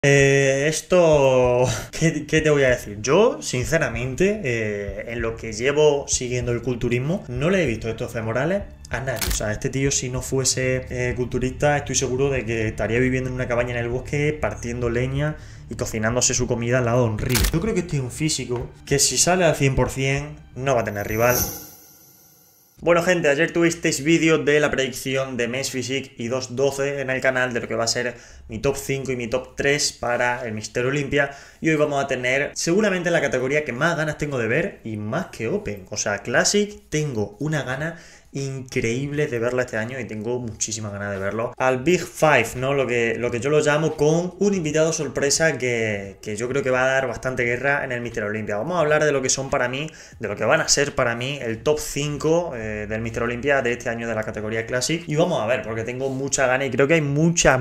Esto, ¿qué te voy a decir? Yo, sinceramente, en lo que llevo siguiendo el culturismo, no le he visto estos femorales a nadie. O sea, este tío, si no fuese culturista, estoy seguro de que estaría viviendo en una cabaña en el bosque, partiendo leña y cocinándose su comida al lado de un río. Yo creo que este es un físico que si sale al 100% no va a tener rival. Bueno, gente, ayer tuvisteis vídeo de la predicción de Men's Physique y 212 en el canal de lo que va a ser mi top 5 y mi top 3 para el Mister Olympia, y hoy vamos a tener seguramente la categoría que más ganas tengo de ver y más que Open. O sea, Classic tengo una gana increíble de verlo este año y tengo muchísimas ganas de verlo. Al Big Five, ¿no? Lo que yo lo llamo, con un invitado sorpresa que yo creo que va a dar bastante guerra en el Mister Olympia. Vamos a hablar de lo que son para mí, de lo que van a ser para mí el top 5 del Mister Olympia de este año de la categoría Classic. Y vamos a ver, porque tengo mucha gana y creo que hay muchas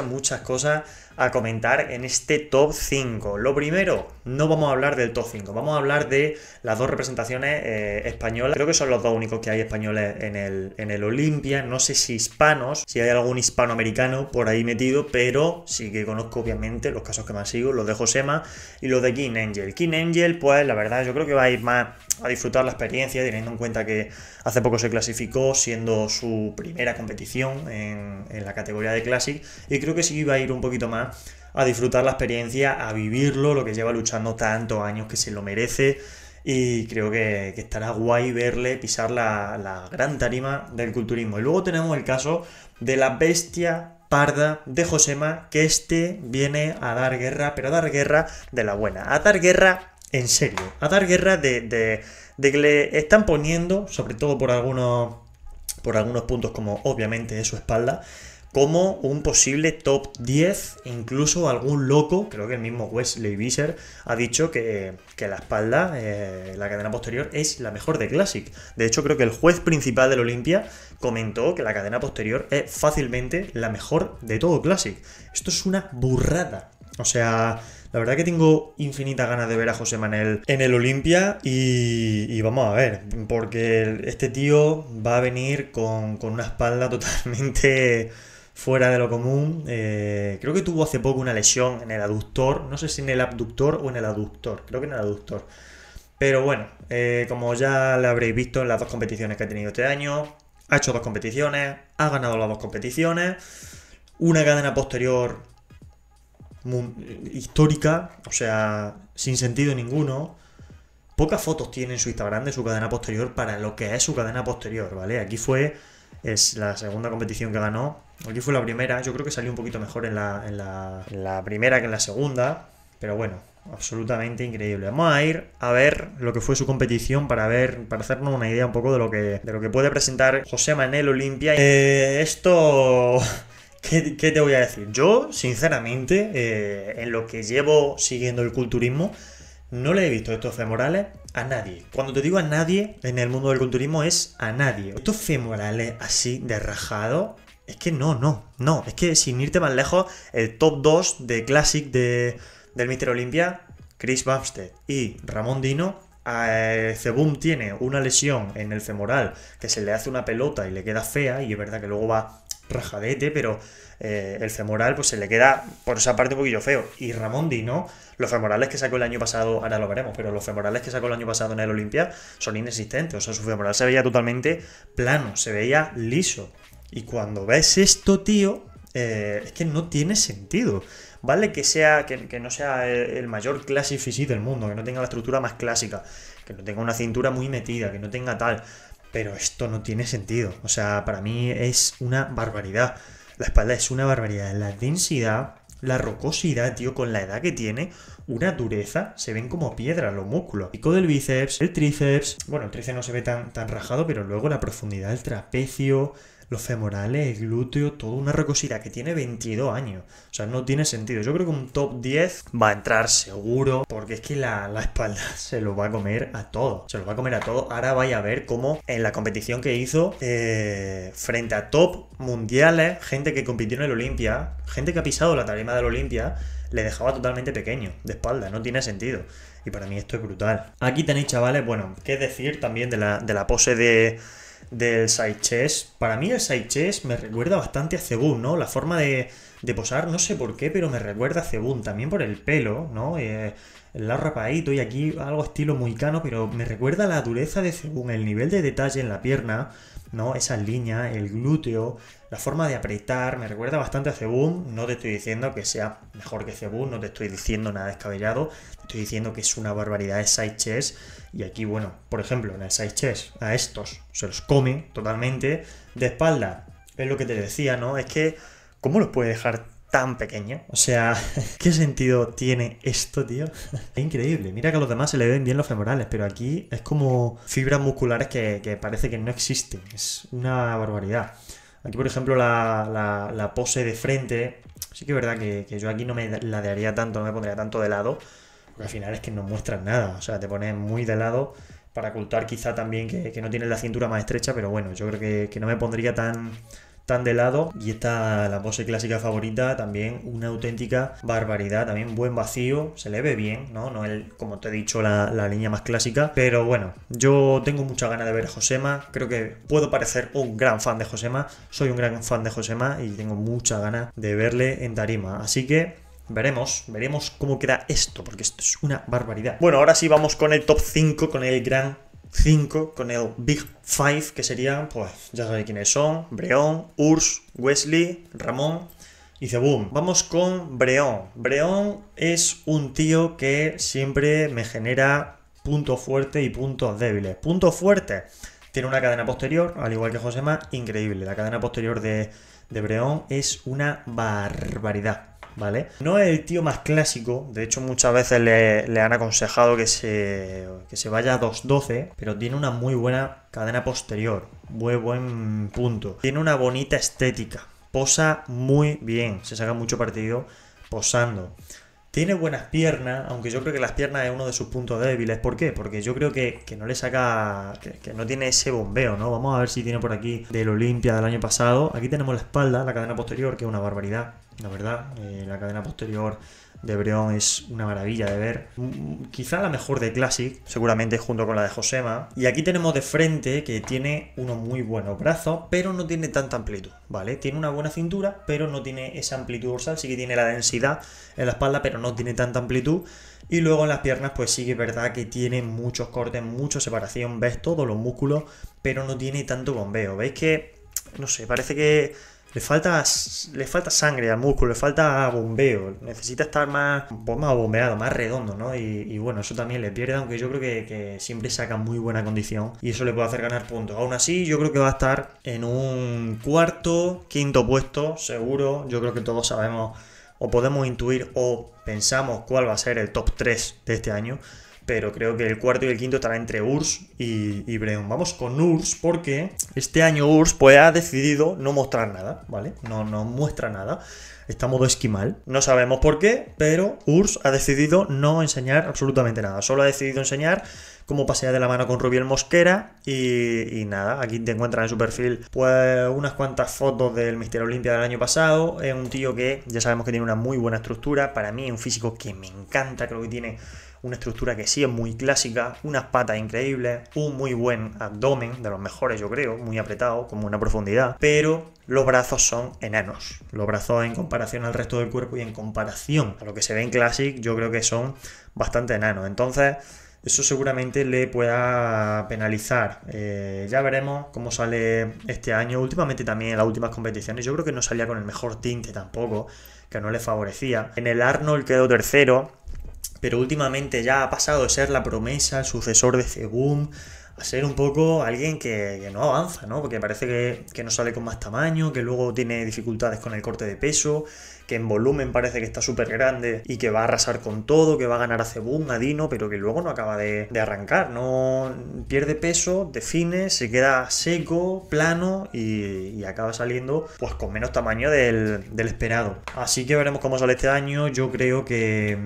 cosas a comentar en este top 5. Lo primero, no vamos a hablar del top 5, vamos a hablar de las dos representaciones españolas. Creo que son los dos únicos que hay españoles en el Olympia. No sé si hispanos, si hay algún hispanoamericano por ahí metido, pero sí que conozco obviamente los casos que más sigo, los de Josema y los de King Angel. King Angel, pues la verdad yo creo que va a ir más a disfrutar la experiencia, teniendo en cuenta que hace poco se clasificó, siendo su primera competición en la categoría de Classic, y creo que sí va a ir un poquito más a disfrutar la experiencia, a vivirlo, lo que lleva luchando tantos años, que se lo merece, y creo que estará guay verle pisar la gran tarima del culturismo. Y luego tenemos el caso de la bestia parda de Josema, que este viene a dar guerra, pero a dar guerra de la buena, a dar guerra en serio, a dar guerra de que le están poniendo, sobre todo por algunos puntos, como obviamente es su espalda, como un posible top 10, incluso algún loco, creo que el mismo Wesley Visser ha dicho que la espalda, la cadena posterior, es la mejor de Classic. De hecho, creo que el juez principal del Olympia comentó que la cadena posterior es fácilmente la mejor de todo Classic. Esto es una burrada. O sea, la verdad que tengo infinitas ganas de ver a Josema en el Olympia y vamos a ver, porque este tío va a venir con una espalda totalmente fuera de lo común. Creo que tuvo hace poco una lesión en el aductor, no sé si en el abductor o en el aductor, creo que en el aductor. Pero bueno, como ya lo habréis visto en las dos competiciones que ha tenido este año, ha hecho dos competiciones, ha ganado las dos competiciones, una cadena posterior histórica, o sea, sin sentido ninguno. Pocas fotos tiene en su Instagram de su cadena posterior para lo que es su cadena posterior, ¿vale? Aquí es la segunda competición que ganó. Aquí fue la primera, yo creo que salió un poquito mejor en la primera que en la segunda, pero bueno, absolutamente increíble. Vamos a ir a ver lo que fue su competición para hacernos una idea un poco de lo que puede presentar Josema en el Olympia. Esto... ¿Qué te voy a decir? Yo, sinceramente, en lo que llevo siguiendo el culturismo, no le he visto estos femorales a nadie. Cuando te digo a nadie, en el mundo del culturismo es a nadie. Estos femorales así de rajado, es que no. Es que sin irte más lejos, el top 2 de Classic del Mister Olympia, Chris Bumstead y Ramón Dino. Zebum tiene una lesión en el femoral que se le hace una pelota y le queda fea, y es verdad que luego va rajadete, pero el femoral pues se le queda por esa parte un poquillo feo. Y Ramón Dino, los femorales que sacó el año pasado, ahora lo veremos, pero los femorales que sacó el año pasado en el Olympia son inexistentes. O sea, su femoral se veía totalmente plano, se veía liso. Y cuando ves esto, tío, es que no tiene sentido. Vale que no sea el mayor Classic Physique del mundo, que no tenga la estructura más clásica, que no tenga una cintura muy metida, que no tenga tal, pero esto no tiene sentido. O sea, para mí es una barbaridad. La espalda es una barbaridad. La densidad, la rocosidad, tío, con la edad que tiene, una dureza, se ven como piedras los músculos. Pico del bíceps, el tríceps, bueno, el tríceps no se ve tan rajado, pero luego la profundidad del trapecio, los femorales, el glúteo, toda una rocosidad que tiene 22 años. O sea, no tiene sentido. Yo creo que un top 10 va a entrar seguro, porque es que la espalda se lo va a comer a todo. Se lo va a comer a todo. Ahora vais a ver cómo en la competición que hizo, frente a top mundiales, gente que compitió en el Olympia, gente que ha pisado la tarima del Olympia, le dejaba totalmente pequeño de espalda. No tiene sentido. Y para mí esto es brutal. Aquí tenéis, chavales, bueno, qué decir también de la pose del side chest. Para mí el side chest me recuerda bastante a Zebum, ¿no? La forma de de posar, no sé por qué, pero me recuerda a Zebun, también por el pelo, ¿no? El lado rapadito y aquí algo estilo moicano, pero me recuerda a la dureza de Zebun, el nivel de detalle en la pierna, ¿no? Esas líneas, el glúteo, la forma de apretar, me recuerda bastante a Zebun. No te estoy diciendo que sea mejor que Zebun, no te estoy diciendo nada descabellado, te estoy diciendo que es una barbaridad de side chest. Y aquí, bueno, por ejemplo, en el side chest a estos se los come totalmente. De espalda, es lo que te decía, ¿no? Es que, ¿cómo los puede dejar tan pequeño? O sea, ¿qué sentido tiene esto, tío? Es increíble. Mira que a los demás se le ven bien los femorales, pero aquí es como fibras musculares que parece que no existen. Es una barbaridad. Aquí, por ejemplo, la pose de frente, sí que es verdad que yo aquí no me ladearía tanto, no me pondría tanto de lado, porque al final es que no muestras nada. O sea, te pones muy de lado para ocultar quizá también que no tienes la cintura más estrecha, pero bueno, yo creo que no me pondría tan de lado. Y esta, la pose clásica favorita, también una auténtica barbaridad, también buen vacío, se le ve bien, ¿no? No es, como te he dicho, la línea más clásica, pero bueno, yo tengo mucha ganas de ver a Josema, creo que puedo parecer un gran fan de Josema, soy un gran fan de Josema y tengo mucha ganas de verle en tarima, así que veremos cómo queda esto, porque esto es una barbaridad. Bueno, ahora sí vamos con el top 5, con el gran 5, con el Big 5, que serían, pues ya sabéis quiénes son: Breon, Urs, Wesley, Ramón y Zebun. Vamos con Breon. Breon es un tío que siempre me genera puntos fuertes y puntos débiles. Puntos fuertes: tiene una cadena posterior, al igual que Josema, increíble. La cadena posterior de Breon es una barbaridad, ¿vale? No es el tío más clásico, de hecho muchas veces le han aconsejado que se vaya a 2.12, pero tiene una muy buena cadena posterior, muy buen punto. Tiene una bonita estética, posa muy bien, se saca mucho partido posando. Tiene buenas piernas, aunque yo creo que las piernas es uno de sus puntos débiles. ¿Por qué? Porque yo creo que no le saca, que no tiene ese bombeo, ¿no? Vamos a ver si tiene por aquí del Olimpia del año pasado. Aquí tenemos la espalda, la cadena posterior, que es una barbaridad, la verdad. La cadena posterior de Breon es una maravilla de ver. Quizá la mejor de Classic, seguramente junto con la de Josema. Y aquí tenemos de frente que tiene unos muy buenos brazos, pero no tiene tanta amplitud, ¿vale? Tiene una buena cintura, pero no tiene esa amplitud dorsal. Sí que tiene la densidad en la espalda, pero no tiene tanta amplitud. Y luego en las piernas, pues sí que es verdad que tiene muchos cortes, mucha separación. Ves todos los músculos, pero no tiene tanto bombeo. ¿Veis que, no sé, parece que le falta sangre al músculo, le falta bombeo, necesita estar más bombeado, más redondo, ¿no? Y bueno, eso también le pierde, aunque yo creo que siempre saca muy buena condición y eso le puede hacer ganar puntos. Aún así, yo creo que va a estar en un cuarto, quinto puesto, seguro. Yo creo que todos sabemos o podemos intuir o pensamos cuál va a ser el top 3 de este año. Pero creo que el cuarto y el quinto estará entre Urs y Breon. Vamos con Urs porque este año Urs pues ha decidido no mostrar nada, ¿vale? No muestra nada. Está modo esquimal. No sabemos por qué, pero Urs ha decidido no enseñar absolutamente nada. Solo ha decidido enseñar cómo pasea de la mano con Rubiel Mosquera y nada, aquí te encuentras en su perfil pues unas cuantas fotos del Mister Olimpia del año pasado. Es un tío que ya sabemos que tiene una muy buena estructura. Para mí es un físico que me encanta, creo que tiene una estructura que sí es muy clásica, unas patas increíbles, un muy buen abdomen, de los mejores yo creo, muy apretado, con buena profundidad, pero los brazos son enanos. Los brazos en comparación al resto del cuerpo y en comparación a lo que se ve en Classic, yo creo que son bastante enanos. Entonces, eso seguramente le pueda penalizar. Ya veremos cómo sale este año. Últimamente también en las últimas competiciones yo creo que no salía con el mejor tinte tampoco, que no le favorecía. En el Arnold quedó tercero, pero últimamente ya ha pasado de ser la promesa, el sucesor de Zebun, a ser un poco alguien que no avanza, ¿no? Porque parece que no sale con más tamaño, que luego tiene dificultades con el corte de peso, que en volumen parece que está súper grande y que va a arrasar con todo, que va a ganar a Zebun, a Dino, pero que luego no acaba de arrancar, no pierde peso, define, se queda seco, plano y acaba saliendo pues con menos tamaño del esperado. Así que veremos cómo sale este año. Yo creo que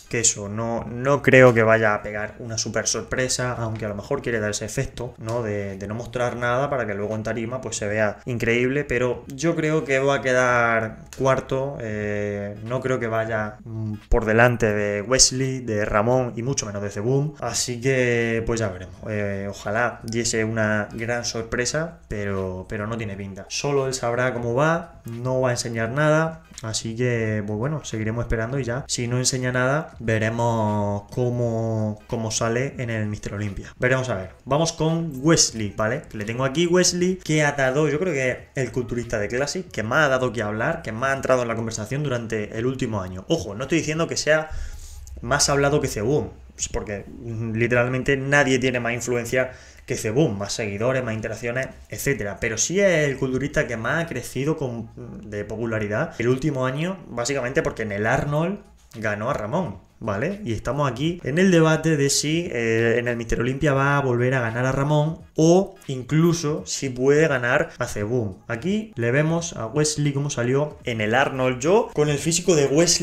que eso, no creo que vaya a pegar una super sorpresa, aunque a lo mejor quiere dar ese efecto, ¿no? De no mostrar nada para que luego en tarima pues se vea increíble, pero yo creo que va a quedar cuarto, no creo que vaya por delante de Wesley, de Ramón y mucho menos de Zeboom, así que pues ya veremos. Ojalá diese una gran sorpresa, pero no tiene pinta. Solo él sabrá cómo va, no va a enseñar nada. Así que, pues bueno, seguiremos esperando y ya. Si no enseña nada, veremos cómo sale en el Mr. Olympia. Veremos a ver. Vamos con Wesley, ¿vale? Le tengo aquí Wesley, que ha dado, yo creo que el culturista de Classic, que más ha dado que hablar, que más ha entrado en la conversación durante el último año. Ojo, no estoy diciendo que sea más hablado que Zeboom, porque literalmente nadie tiene más influencia que Zeboom, más seguidores, más interacciones, etcétera. Pero sí es el culturista que más ha crecido de popularidad el último año, básicamente porque en el Arnold ganó a Ramón, ¿vale? Y estamos aquí en el debate de si en el Mr. Olympia va a volver a ganar a Ramón o incluso si puede ganar a Zeboom. Aquí le vemos a Wesley cómo salió en el Arnold. Yo, con el físico de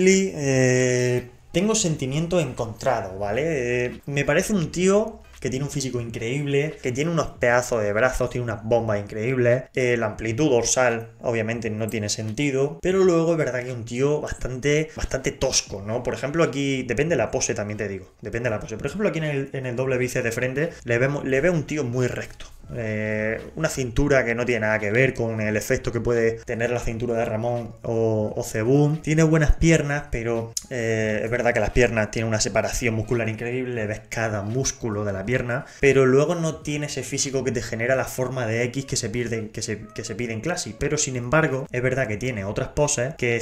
Wesley, tengo sentimientos encontrados, ¿vale? Me parece un tío que tiene un físico increíble, que tiene unos pedazos de brazos, tiene unas bombas increíbles, la amplitud dorsal obviamente no tiene sentido, pero luego es verdad que es un tío bastante tosco, ¿no? Por ejemplo aquí, depende de la pose también te digo, depende de la pose. Por ejemplo aquí en el doble bíceps de frente le veo un tío muy recto. Una cintura que no tiene nada que ver con el efecto que puede tener la cintura de Ramón o Zeboom. Tiene buenas piernas, pero es verdad que las piernas tienen una separación muscular increíble, le ves cada músculo de la pierna, pero luego no tiene ese físico que te genera la forma de X que se pide en Classic. Pero sin embargo, es verdad que tiene otras poses que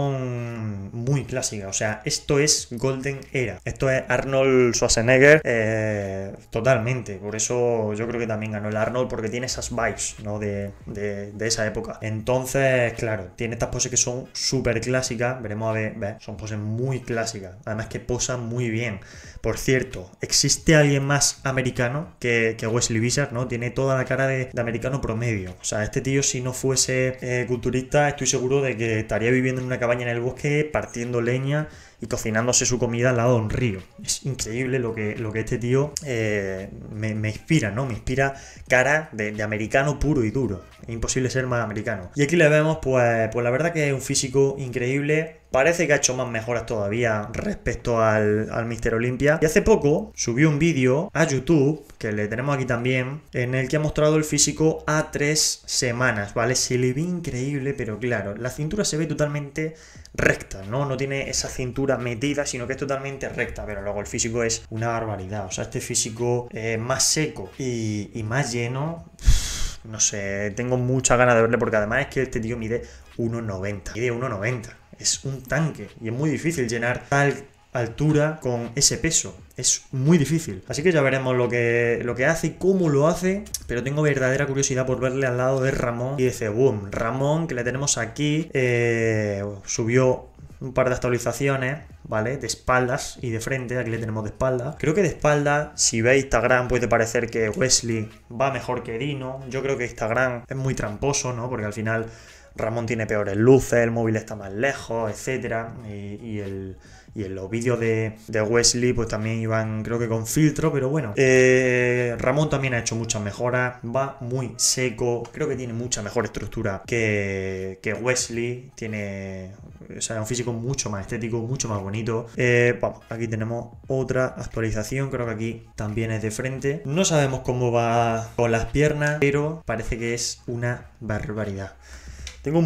son muy clásicas. O sea, esto es Golden Era. Esto es Arnold Schwarzenegger totalmente. Por eso yo creo que también ganó el Arnold, porque tiene esas vibes, ¿no? de esa época. Entonces, claro, tiene estas poses que son súper clásicas. Veremos a ver, son poses muy clásicas. Además que posan muy bien. Por cierto, ¿existe alguien más americano que Wesley Vissers, ¿no? Tiene toda la cara de americano promedio. O sea, este tío, si no fuese culturista, estoy seguro de que estaría viviendo en una cabaña en el bosque, partiendo leña y cocinándose su comida al lado de un río. Es increíble lo que este tío me inspira, ¿no? Me inspira cara de americano puro y duro. Es imposible ser más americano. Y aquí le vemos, pues la verdad que es un físico increíble. Parece que ha hecho más mejoras todavía respecto al Mr. Olympia. Y hace poco subió un vídeo a YouTube, que le tenemos aquí también, en el que ha mostrado el físico a 3 semanas, ¿vale? Se le ve increíble, pero claro, la cintura se ve totalmente recta, ¿no? No tiene esa cintura metida, sino que es totalmente recta, pero luego el físico es una barbaridad. O sea, este físico más seco y más lleno, no sé, tengo muchas ganas de verle, porque además es que este tío mide 1,90. Mide 1,90. Es un tanque y es muy difícil llenar tal altura con ese peso. Es muy difícil. Así que ya veremos lo que hace y cómo lo hace. Pero tengo verdadera curiosidad por verle al lado de Ramón y de Zeboom. Ramón, que le tenemos aquí, subió un par de actualizaciones, ¿vale? De espaldas y de frente. Aquí le tenemos de espalda. Creo que de espalda, si veis Instagram, puede parecer que Wesley va mejor que Dino. Yo creo que Instagram es muy tramposo, ¿no? Porque al final Ramón tiene peores luces, el móvil está más lejos, etcétera. Y en los vídeos de Wesley pues también iban, creo que con filtro, pero bueno. Ramón también ha hecho muchas mejoras, va muy seco, creo que tiene mucha mejor estructura que Wesley, tiene, o sea, un físico mucho más estético, mucho más bonito. Vamos, aquí tenemos otra actualización, creo que aquí también es de frente. No sabemos cómo va con las piernas, pero parece que es una barbaridad. Tengo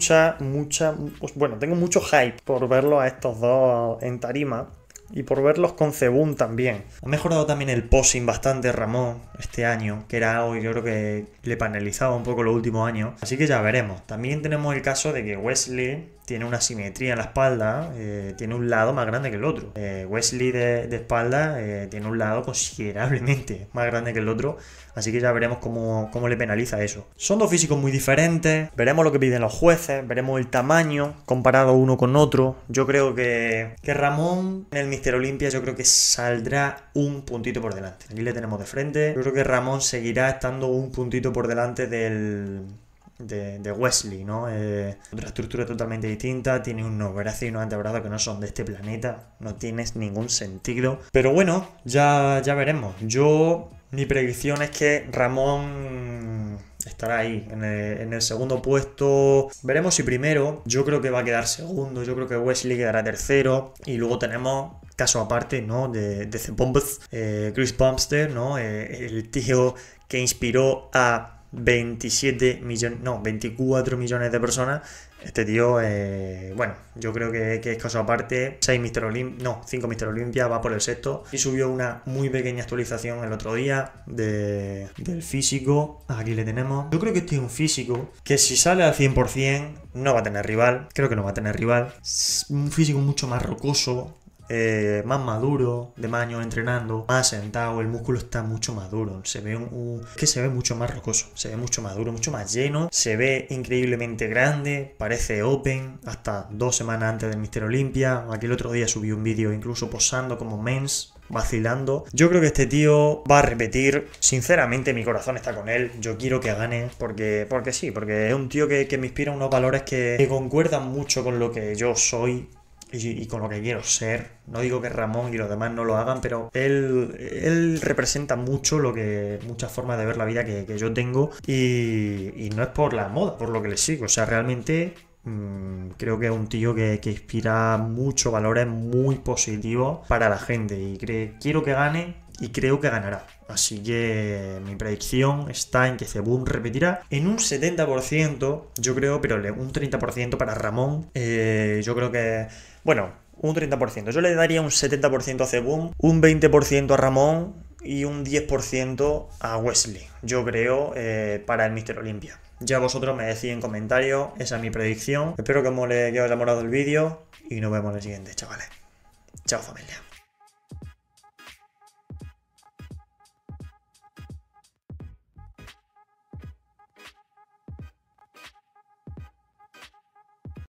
tengo mucho hype por verlos a estos dos en tarima y por verlos con Zeboom también. Ha mejorado también el posing bastante Ramón este año, que era algo que yo creo que le penalizaba un poco los últimos años. Así que ya veremos. También tenemos el caso de que Wesley tiene una simetría en la espalda, tiene un lado más grande que el otro. Wesley de espalda tiene un lado considerablemente más grande que el otro, así que ya veremos cómo le penaliza eso. Son dos físicos muy diferentes, veremos lo que piden los jueces, veremos el tamaño comparado uno con otro. Yo creo que Ramón en el Mr. Olympia yo creo que saldrá un puntito por delante. Aquí le tenemos de frente. Yo creo que Ramón seguirá estando un puntito por delante del de Wesley, ¿no? Otra estructura totalmente distinta, tiene unos brazos y unos antebrazos que no son de este planeta, no tienes ningún sentido. Pero bueno, ya veremos. Mi predicción es que Ramón estará ahí, en el segundo puesto. Veremos si primero. Yo creo que va a quedar segundo. Yo creo que Wesley quedará tercero. Y luego tenemos caso aparte, ¿no? De The Bombs, Chris Bumster, ¿no? El tío que inspiró a 24 millones de personas. Este tío, bueno, yo creo que es caso aparte. 5 Mr. Olympia, va por el sexto. Y subió una muy pequeña actualización el otro día del físico. Aquí le tenemos. Yo creo que este es un físico que si sale al 100% no va a tener rival. Creo que no va a tener rival. Es un físico mucho más rocoso. Más maduro, de más años entrenando, más sentado, el músculo está mucho más duro, se ve se ve mucho más rocoso, se ve mucho más duro, mucho más lleno, se ve increíblemente grande, parece open, hasta 2 semanas antes del Mr. Olympia. Aquí el otro día subí un vídeo incluso posando como mens, vacilando. Yo creo que este tío va a repetir. Sinceramente mi corazón está con él. Yo quiero que gane porque sí, porque es un tío que me inspira unos valores que concuerdan mucho con lo que yo soy y con lo que quiero ser. No digo que Ramón y los demás no lo hagan, pero él representa mucho muchas formas de ver la vida que yo tengo, y no es por la moda, por lo que le sigo. O sea, realmente creo que es un tío que inspira muchos valores muy positivos para la gente, y quiero que gane y creo que ganará. Así que mi predicción está en que Zebun repetirá en un 70%, yo creo, pero un 30% para Ramón. Yo creo que, bueno, un 30%. Yo le daría un 70% a Zebun, un 20% a Ramón y un 10% a Wesley, yo creo, para el Mr. Olympia. Ya vosotros me decís en comentarios, esa es mi predicción. Espero que os haya molado el vídeo y nos vemos en el siguiente, chavales. Chao, familia.